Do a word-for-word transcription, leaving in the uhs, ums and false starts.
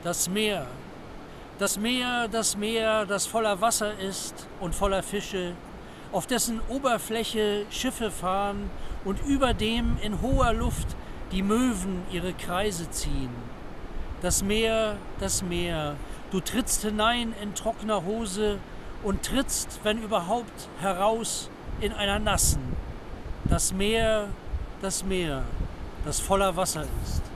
Das Meer, das Meer, das Meer, das voller Wasser ist und voller Fische, auf dessen Oberfläche Schiffe fahren und über dem in hoher Luft die Möwen ihre Kreise ziehen. Das Meer, das Meer, du trittst hinein in trockener Hose und trittst, wenn überhaupt, heraus in einer nassen. Das Meer, das Meer, das voller Wasser ist.